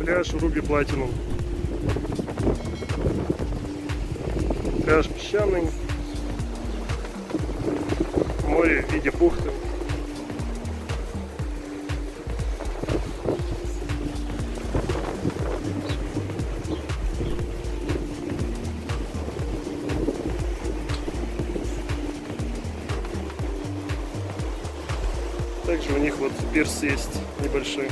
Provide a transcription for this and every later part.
Пляж Руби Платинум. Пляж песчаный. Море в виде бухты. Также у них вот пирс есть небольшой.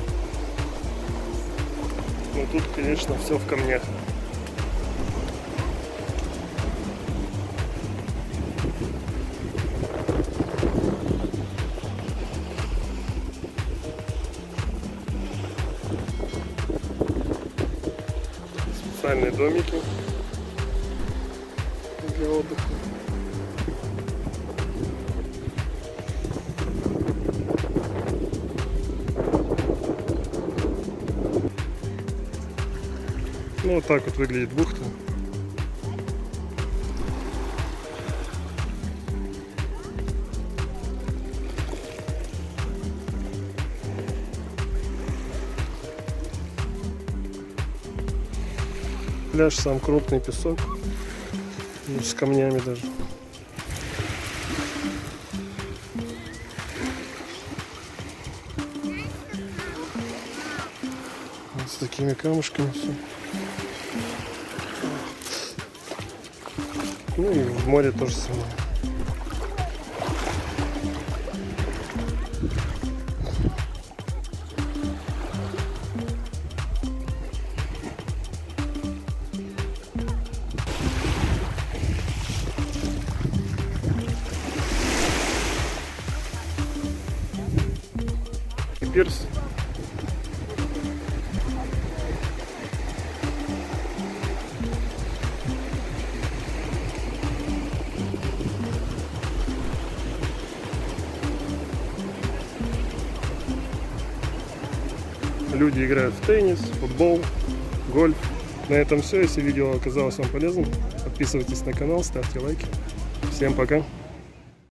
Но тут, конечно, все в камнях. Специальные домики для отдыха. Ну, вот так вот выглядит бухта. Пляж сам крупный, песок, с камнями даже. Вот с такими камушками все. Ну и в море тоже самое. Пирс. Люди играют в теннис, футбол, гольф. На этом все. Если видео оказалось вам полезным, подписывайтесь на канал, ставьте лайки. Всем пока!